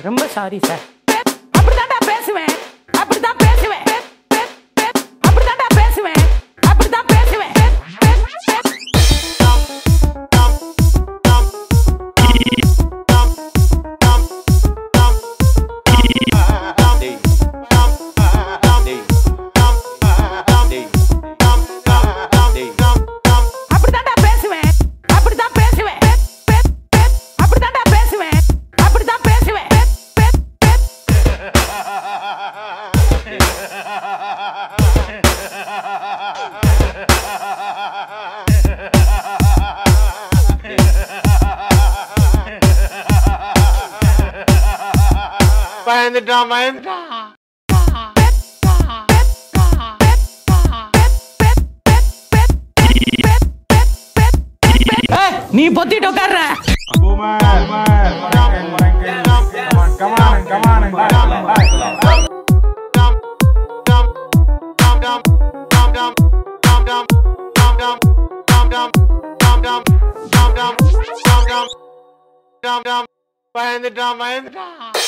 ரொம்ப sorry sir. அப்படிதான்டா பேசுவேன், அப்படிதான் பேசுவேன், அப்படிதான்டா பேசுவேன், அப்படிதான் பேசுவேன். நீ பொத்திட்டு உட்கார்ற. Behind the drum.